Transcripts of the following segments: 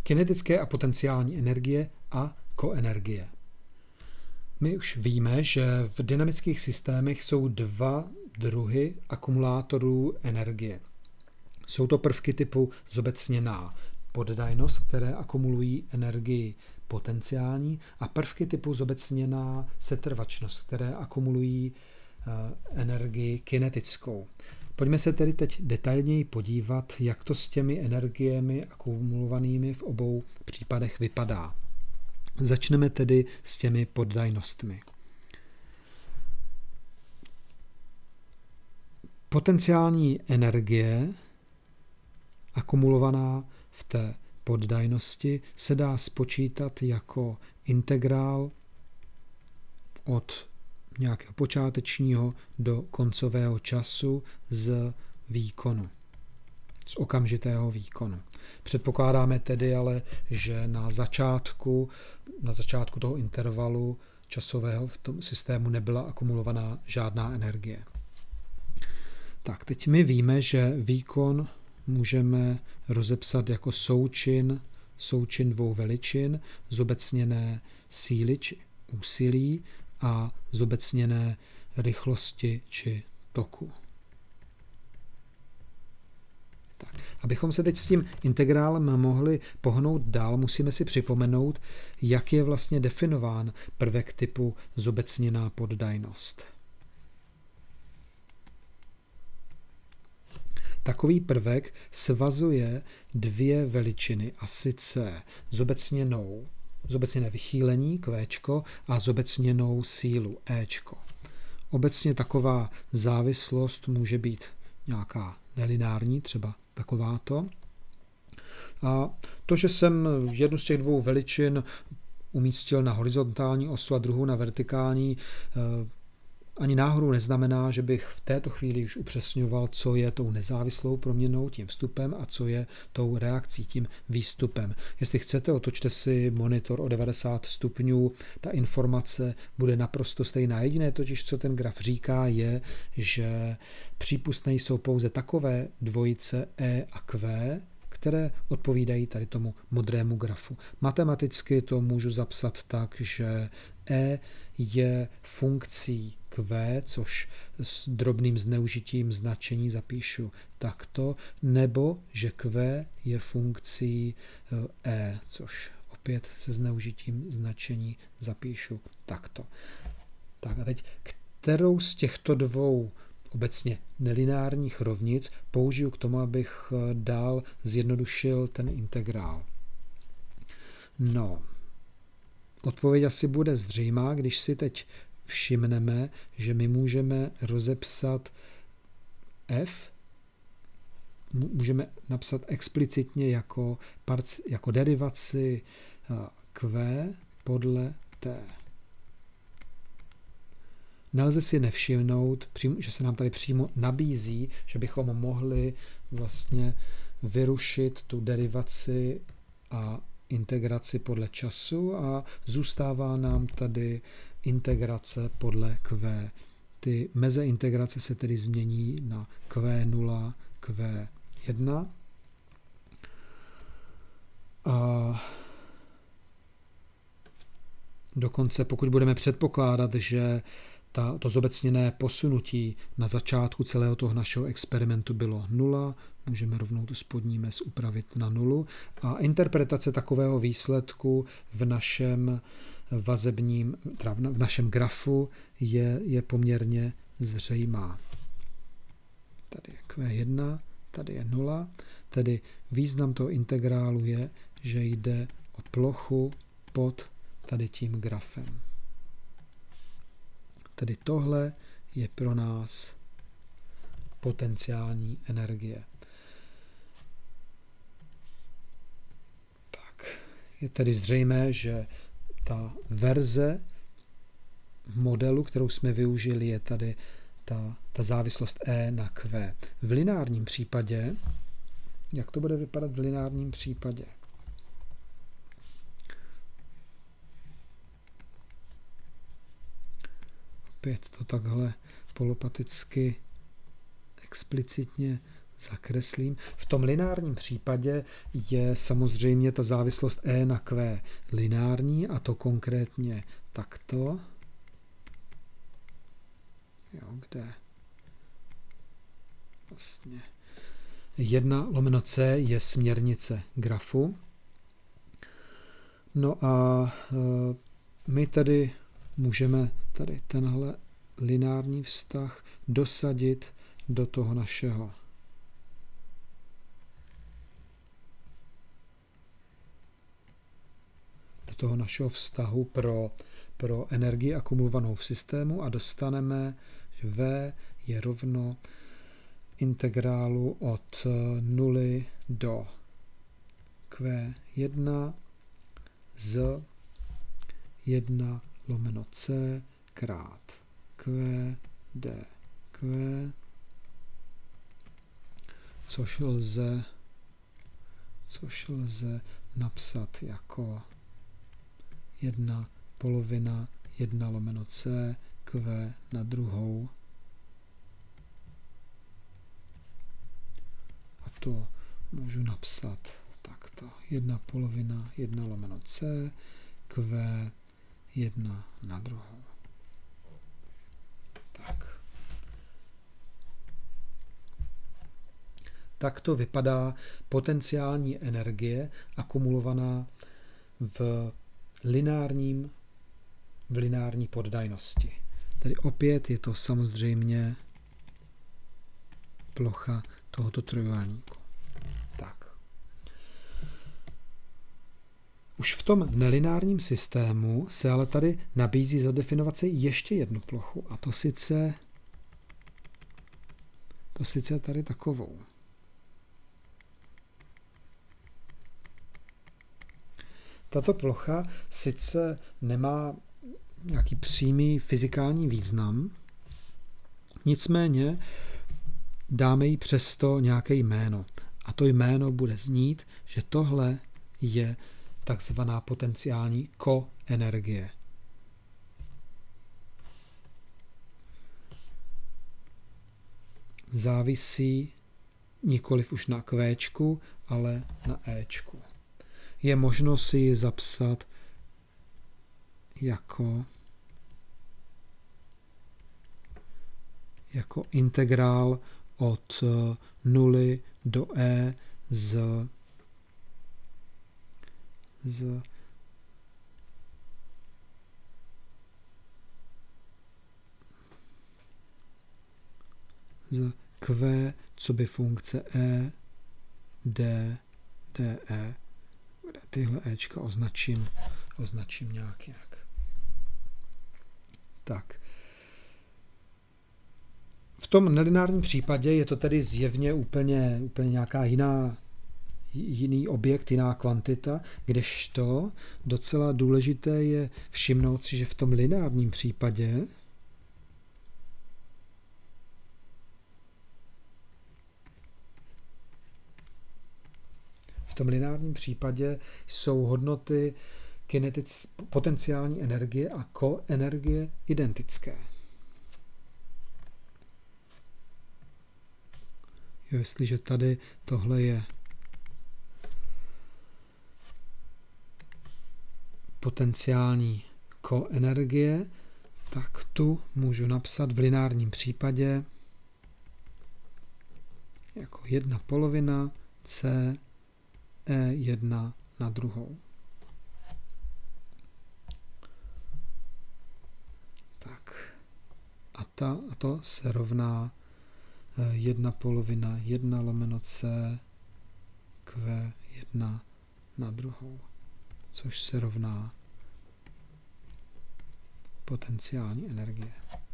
Kinetické a potenciální energie a koenergie. My už víme, že v dynamických systémech jsou dva druhy akumulátorů energie. Jsou to prvky typu zobecněná poddajnost, které akumulují energii potenciální, a prvky typu zobecněná setrvačnost, které akumulují energii kinetickou. Pojďme se tedy teď detailněji podívat, jak to s těmi energiemi akumulovanými v obou případech vypadá. Začneme tedy s těmi poddajnostmi. Potenciální energie akumulovaná v té poddajnosti se dá spočítat jako integrál od nějakého počátečního do koncového času z výkonu, z okamžitého výkonu. Předpokládáme tedy ale, že na začátku toho intervalu časového v tom systému nebyla akumulovaná žádná energie. Tak, teď my víme, že výkon můžeme rozepsat jako součin dvou veličin, zobecněné síly či úsilí a zobecněné rychlosti či toku. Tak, abychom se teď s tím integrálem mohli pohnout dál, musíme si připomenout, jak je vlastně definován prvek typu zobecněná poddajnost. Takový prvek svazuje dvě veličiny, a sice zobecněné vychýlení Q a zobecněnou sílu E. Obecně taková závislost může být nějaká nelineární, třeba takováto. A to, že jsem jednu z těch dvou veličin umístil na horizontální osu a druhou na vertikální, ani náhodou neznamená, že bych v této chvíli už upřesňoval, co je tou nezávislou proměnou, tím vstupem, a co je tou reakcí, tím výstupem. Jestli chcete, otočte si monitor o 90 stupňů, ta informace bude naprosto stejná. Jediné totiž, co ten graf říká, je, že přípustné jsou pouze takové dvojice E a Q, které odpovídají tady tomu modrému grafu. Matematicky to můžu zapsat tak, že E je funkcí Q, což s drobným zneužitím značení zapíšu takto, nebo že Q je funkcí E, což opět se zneužitím značení zapíšu takto. Tak a teď, kterou z těchto dvou obecně nelineárních rovnic použiju k tomu, abych dál zjednodušil ten integrál? No, odpověď asi bude zřejmá, když si teď všimneme, že my můžeme rozepsat f, můžeme napsat explicitně jako derivaci q podle t. Nelze si nevšimnout, že se nám tady přímo nabízí, že bychom mohli vlastně vyrušit tu derivaci a integraci podle času a zůstává nám tady integrace podle q. Ty meze integrace se tedy změní na q0, q1. A dokonce pokud budeme předpokládat, že to zobecněné posunutí na začátku celého toho našeho experimentu bylo 0, můžeme rovnou tu spodní mez upravit na 0 a interpretace takového výsledku v našem v našem grafu je poměrně zřejmá. Tady je Q1, tady je 0, tedy význam toho integrálu je, že jde o plochu pod tady tím grafem. Tedy tohle je pro nás potenciální energie. Tak, je tedy zřejmé, že ta verze modelu, kterou jsme využili, je tady ta závislost E na Q. V lineárním případě, jak to bude vypadat v lineárním případě? Opět to takhle polopaticky explicitně zakreslím. V tom lineárním případě je samozřejmě ta závislost E na Q lineární, a to konkrétně takto. Jo, kde vlastně 1/C je směrnice grafu. No a my tedy můžeme tady tenhle lineární vztah dosadit do toho našeho vztahu pro energii akumulovanou v systému a dostaneme, že V je rovno integrálu od 0 do Q1 z 1/C krát Q dQ, což lze napsat jako 1/polovina 1/C Q na druhou. A to můžu napsat takto. 1/polovina 1/C Q1 na druhou. Takto vypadá potenciální energie akumulovaná v lineární poddajnosti. Tady opět je to samozřejmě plocha tohoto trojúhelníku. Tak. Už v tom nelineárním systému se ale tady nabízí zadefinovat si ještě jednu plochu, a to sice tady takovou. Tato plocha sice nemá nějaký přímý fyzikální význam, nicméně dáme jí přesto nějaké jméno. A to jméno bude znít, že tohle je takzvaná potenciální koenergie. Závisí nikoliv už na Qčku, ale na Ečku. Je možno si ji zapsat jako integrál od 0 do E z Q, co by funkce E, D, DE, kde tyhle Ečka označím nějak jinak. Tak. V tom nelineárním případě je to tedy zjevně úplně nějaká jiný objekt, jiná kvantita, kdežto docela důležité je všimnout si, že v tom lineárním případě jsou hodnoty potenciální energie a koenergie identické. Jo, jestliže tady tohle je potenciální koenergie, tak tu můžu napsat v lineárním případě jako 1/polovina C E1 na druhou. Tak. A to se rovná 1/polovina 1/C Q1 na druhou, což se rovná potenciální energie.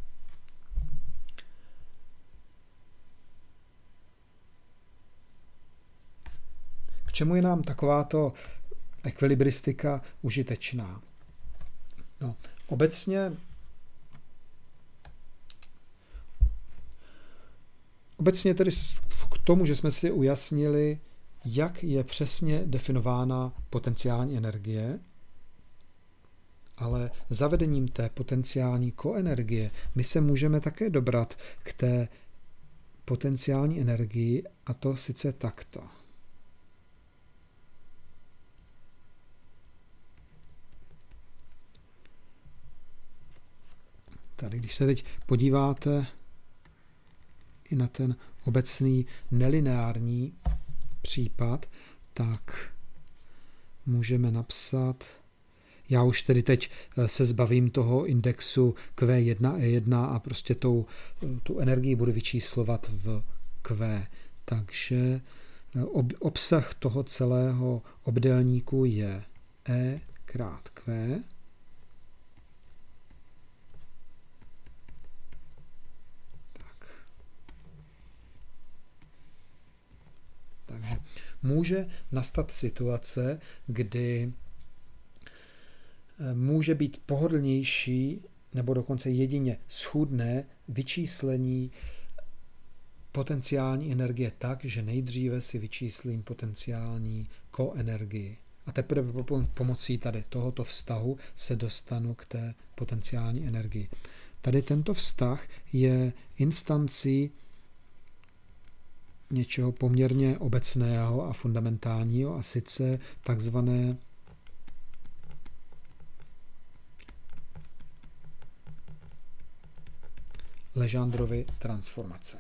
K čemu je nám takováto ekvilibristika užitečná? No, obecně tedy k tomu, že jsme si ujasnili, jak je přesně definována potenciální energie, ale zavedením té potenciální koenergie my se můžeme také dobrat k té potenciální energii, a to sice takto. Tady, když se teď podíváte i na ten obecný nelineární případ, tak můžeme napsat, já už tedy teď se zbavím toho indexu Q1, E1 a prostě tu energii budu vyčíslovat v Q. Takže obsah toho celého obdélníku je E krát Q. Takže může nastat situace, kdy může být pohodlnější nebo dokonce jedině schůdné vyčíslení potenciální energie tak, že nejdříve si vyčíslím potenciální koenergii. A teprve pomocí tady tohoto vztahu se dostanu k té potenciální energii. Tady tento vztah je instancí něčeho poměrně obecného a fundamentálního, a sice takzvané Legendrovy transformace.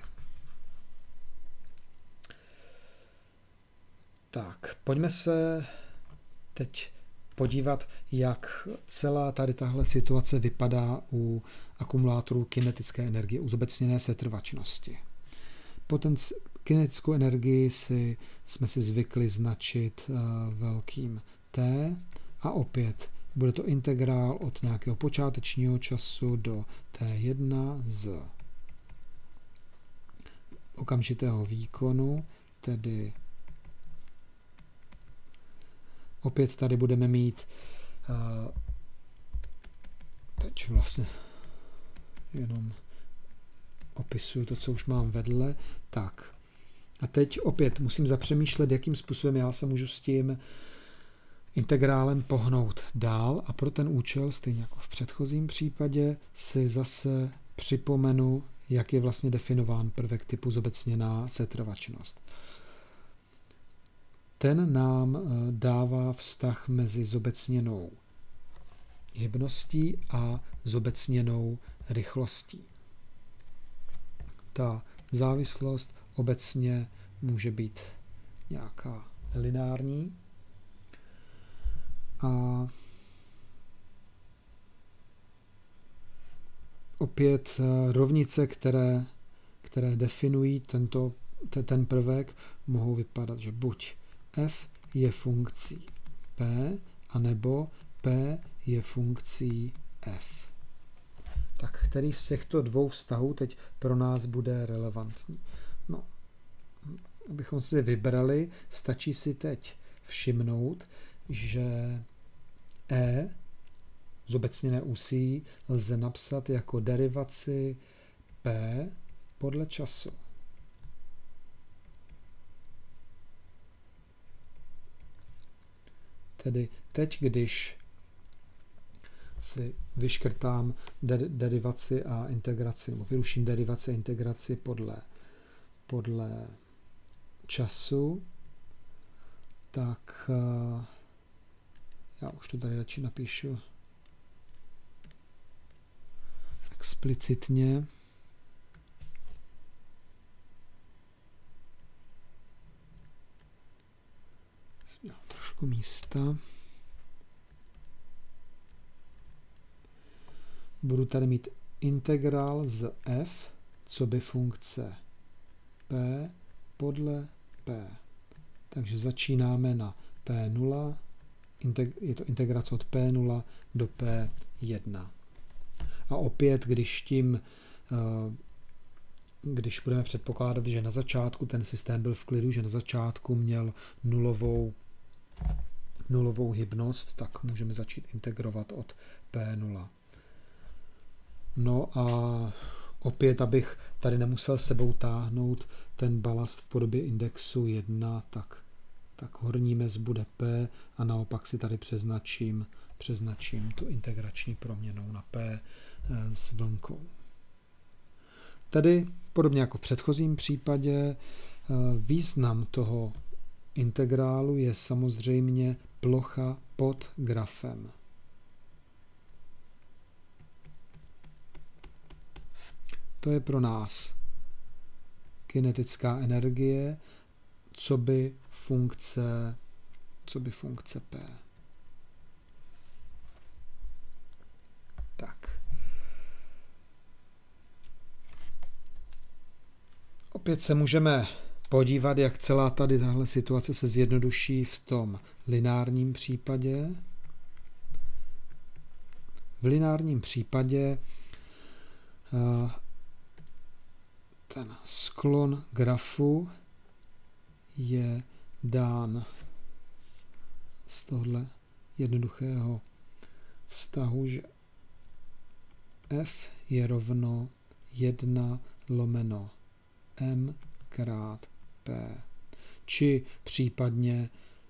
Tak, pojďme se teď podívat, jak celá tady tahle situace vypadá u akumulátorů kinetické energie, u zobecněné setrvačnosti. Kinetickou energii jsme si zvykli značit velkým T a opět bude to integrál od nějakého počátečního času do T1 z okamžitého výkonu, tedy opět tady budeme mít teď vlastně jenom opisuju to, co už mám vedle. Tak. A teď opět musím zapřemýšlet, jakým způsobem já se můžu s tím integrálem pohnout dál, a pro ten účel, stejně jako v předchozím případě, si zase připomenu, jak je vlastně definován prvek typu zobecněná setrvačnost. Ten nám dává vztah mezi zobecněnou hybností a zobecněnou rychlostí. Ta závislost obecně může být nějaká lineární a opět rovnice, které definují ten prvek, mohou vypadat, že buď f je funkcí p, anebo p je funkcí f. Tak který z těchto dvou vztahů teď pro nás bude relevantní? No, abychom si vybrali, stačí si teď všimnout, že E, zobecněné úsilí, lze napsat jako derivaci P podle času. Tedy teď, když si vyškrtám derivaci a integraci, nebo vyruším derivaci a integraci podle času, tak já už to tady radši napíšu explicitně. Trošku místa. Budu tady mít integrál z f, co by funkce p podle p. Takže začínáme na p0, je to integrace od p0 do p1. A opět, když budeme předpokládat, že na začátku ten systém byl v klidu, že na začátku měl nulovou hybnost, tak můžeme začít integrovat od p0. No a opět, abych tady nemusel sebou táhnout ten balast v podobě indexu 1, tak horní mez bude P a naopak si tady přeznačím tu integrační proměnou na P s vlnkou. Tedy podobně jako v předchozím případě, význam toho integrálu je samozřejmě plocha pod grafem. To je pro nás kinetická energie, co by funkce P. Tak. Opět se můžeme podívat, jak celá tady tahle situace se zjednoduší v tom lineárním případě. V lineárním případě ten sklon grafu je dán z tohle jednoduchého vztahu, že F je rovno 1/m krát P, či případně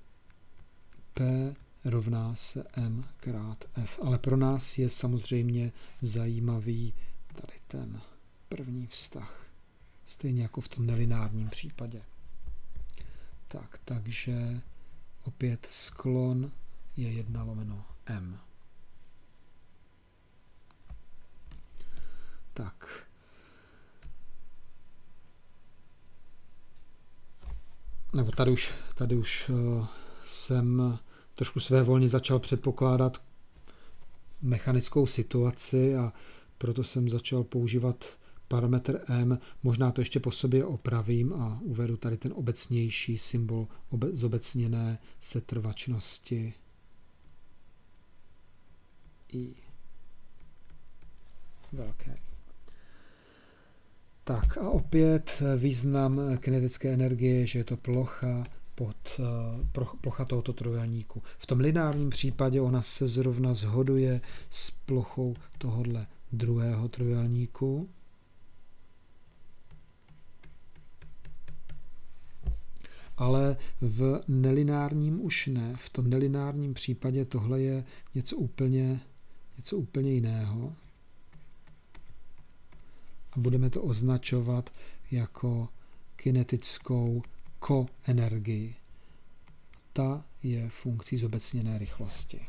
P rovná se m krát F. Ale pro nás je samozřejmě zajímavý tady ten první vztah. Stejně jako v tom nelineárním případě. Takže opět sklon je 1/m. Tak. Nebo tady už jsem trošku svévolně začal předpokládat mechanickou situaci a proto jsem začal používat parametr m. Možná to ještě po sobě opravím a uvedu tady ten obecnější symbol zobecněné setrvačnosti I. Velké. Tak a opět význam kinetické energie, že je to plocha tohoto trojúhelníku. V tom lineárním případě ona se zrovna shoduje s plochou tohohle druhého trojúhelníku. Ale v nelineárním už ne. V tom nelineárním případě tohle je něco úplně jiného. A budeme to označovat jako kinetickou koenergii. Ta je funkcí zobecněné rychlosti.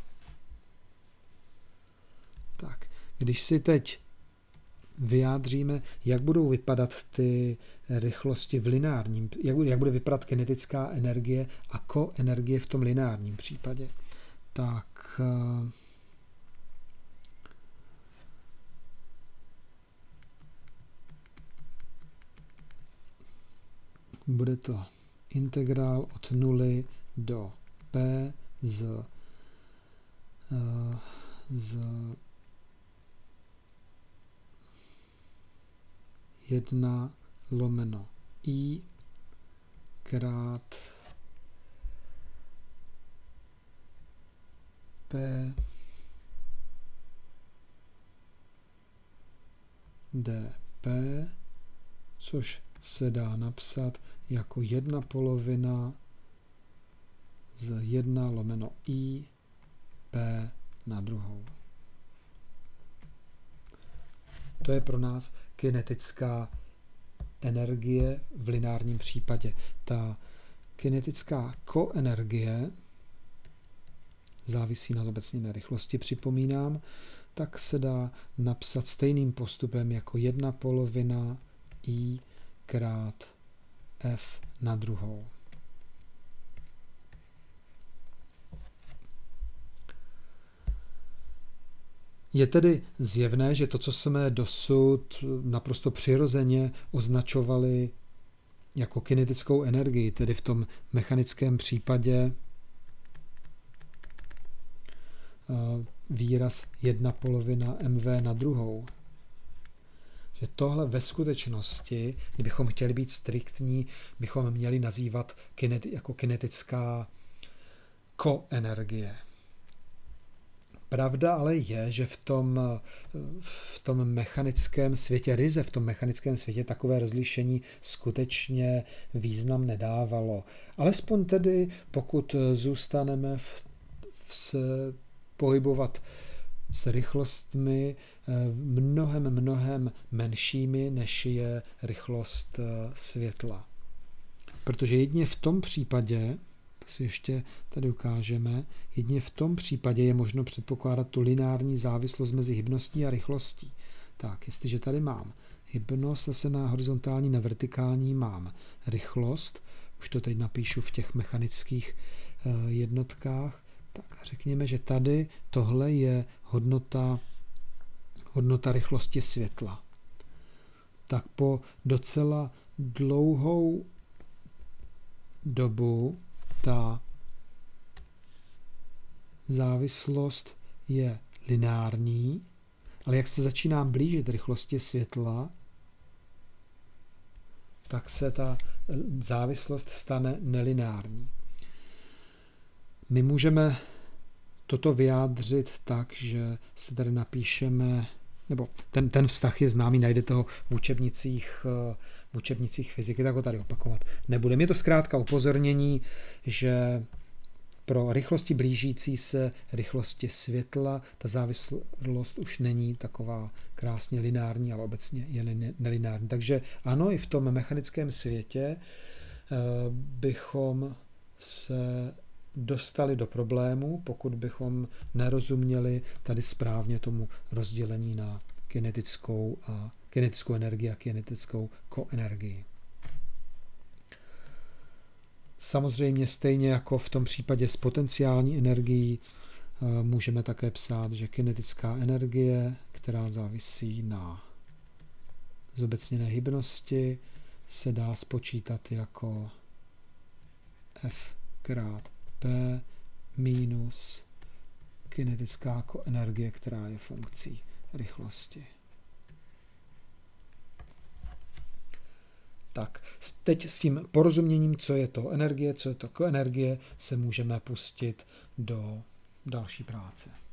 Tak, když si teď vyjádříme, jak budou vypadat ty rychlosti v lineárním, jak bude vypadat kinetická energie a koenergie v tom lineárním případě, tak bude to integrál od 0 do P z 1/I krát P dP, což se dá napsat jako 1/2 z 1/I P na druhou. To je pro nás kinetická energie v lineárním případě. Ta kinetická koenergie závisí na zobecněné rychlosti, připomínám, tak se dá napsat stejným postupem jako 1/2 I krát F na druhou. Je tedy zjevné, že to, co jsme dosud naprosto přirozeně označovali jako kinetickou energii, tedy v tom mechanickém případě výraz 1/2 mv na druhou, že tohle ve skutečnosti, kdybychom chtěli být striktní, bychom měli nazývat jako kinetická koenergie. Pravda ale je, že v tom mechanickém světě, ryze v tom mechanickém světě takové rozlišení skutečně význam nedávalo. Alespoň tedy, pokud zůstaneme pohybovat s rychlostmi mnohem menšími, než je rychlost světla. Protože jedině v tom případě, to si ještě tady ukážeme, jedině v tom případě je možno předpokládat tu lineární závislost mezi hybností a rychlostí. Tak, jestliže tady mám hybnost, zase na horizontální, na vertikální mám rychlost, už to teď napíšu v těch mechanických jednotkách, tak řekněme, že tady tohle je hodnota rychlosti světla. Tak po docela dlouhou dobu ta závislost je lineární, ale jak se začíná blížit rychlosti světla, tak se ta závislost stane nelineární. My můžeme toto vyjádřit tak, že se tady napíšeme, nebo ten vztah je známý, najdete ho v učebnicích fyziky, tak ho tady opakovat nebudeme. Je to zkrátka upozornění, že pro rychlosti blížící se rychlosti světla ta závislost už není taková krásně lineární, ale obecně je nelineární. Takže ano, i v tom mechanickém světě bychom se dostali do problému, pokud bychom nerozuměli tady správně tomu rozdělení na kinetickou energii a kinetickou koenergii. Samozřejmě stejně jako v tom případě s potenciální energií můžeme také psát, že kinetická energie, která závisí na zobecněné hybnosti, se dá spočítat jako F krát P minus kinetická koenergie, která je funkcí rychlosti. Tak, teď s tím porozuměním, co je to energie, co je to koenergie, se můžeme pustit do další práce.